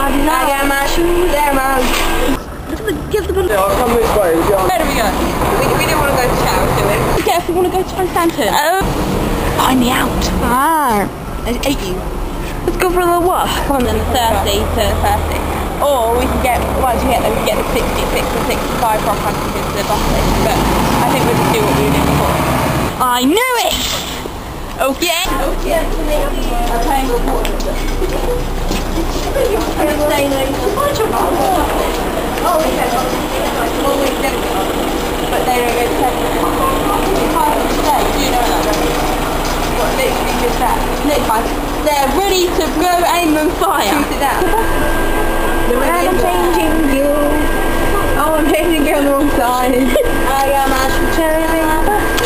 I got my shoes and my... Give them a... Yeah, I'll come this way. Where do we go? We don't want to go to Chow, do we? Yeah, if we want to go to Huntingdon. Find me out. Ah. I ate you. Let's go for a little walk. Come on then, the 30 to 30. Or we can get, once we get there, we can get the 66 or 65 from Huntingdon to the bus station. But I think we'll just do what we were doing before. I knew it! Okay. Okay. Okay. Oh, okay. Well, we can go. But they don't go to today. Do you know that? What, literally just that. They're ready to blow, aim and fire. Shoot it down. And I'm changing gear. Oh, I'm changing gear on the wrong side. I got my turning out.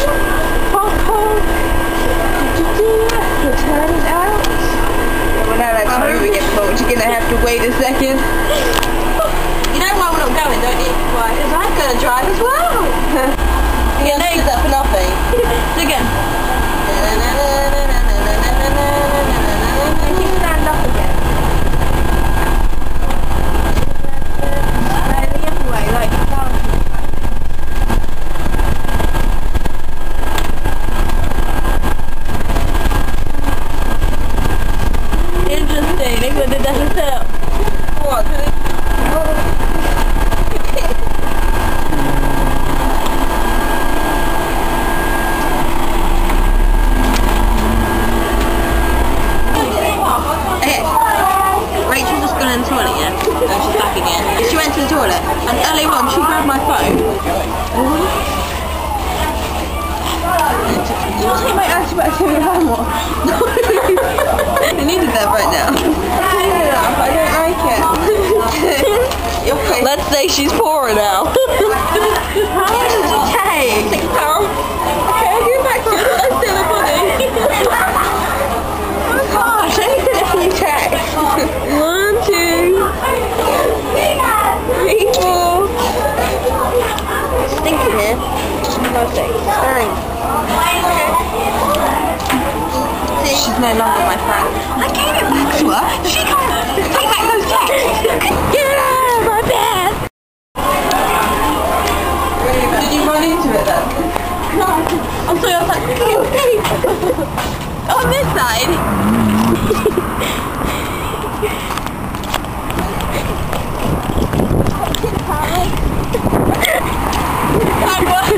Turn it out. Well, now that's how we get bored. You're gonna have to wait a second. You know why we're not going, don't you? Why? Because I'm gonna drive as well. Yeah, no, that for nothing. Again. Can you stand up again? The other way, like Valentines. Interesting, England did that itself. What? Rachel's just gone in the toilet, yeah? No, she's back again. She went to the toilet, and earlier on she grabbed my phone. You want to take my ass back to the hammer? I needed that right now. I don't like it. Okay. Let's say she's poor now. How much does it take? £6. Okay, I'll give it back to you, but I'm still a money. Oh gosh, I need to let you check. 1, 2, 3, 4. Stinking here. Perfect. Thanks. She's no longer my friend. I gave it back to her. She can't take back those texts. Get out of my bed! Did you run into it then? No. I'm sorry, I was like, okay. On this side. That worked.